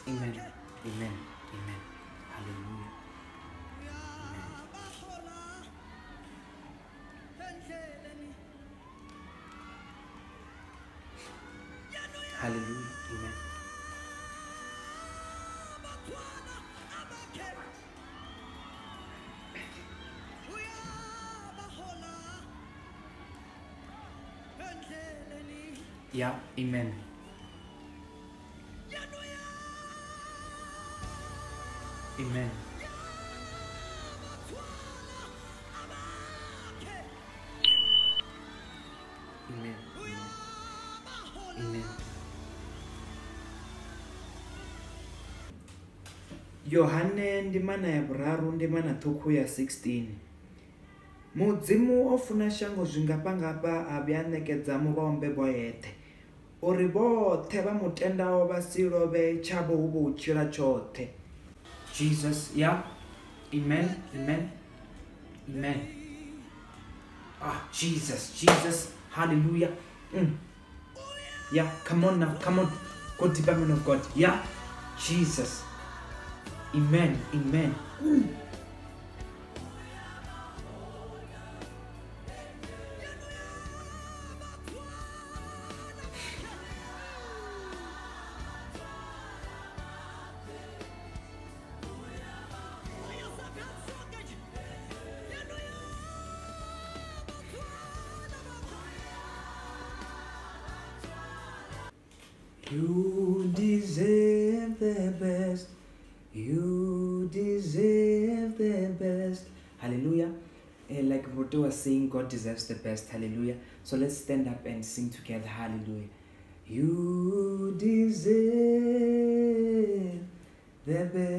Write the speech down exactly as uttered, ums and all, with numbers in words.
Amen. Amen. Amen. Hallelujah. Amen. Hallelujah. Amen. Yeah. Amen. Amen. Amen. Amen. Yohane ndimana ya vhuraru ndimana ṱhukhu ya sixteen. Mudzimu o funa shango zwingafhangafha a vhuya a ṋekedza muvhaombe vho yeṱhe uri vhoṱhe vha mutendaho vha si lovhe tshavho hu vho u tshila tshoṱhe. Jesus, yeah. Amen. Amen. Amen. Ah, Jesus, Jesus. Hallelujah. Mm. Yeah, come on now, come on. Go deeper, man of God. Yeah, Jesus. Amen. Amen. Mm. You deserve the best. You deserve the best. Hallelujah. And like Roto was saying, God deserves the best. Hallelujah. So let's stand up and sing together. Hallelujah. You deserve the best.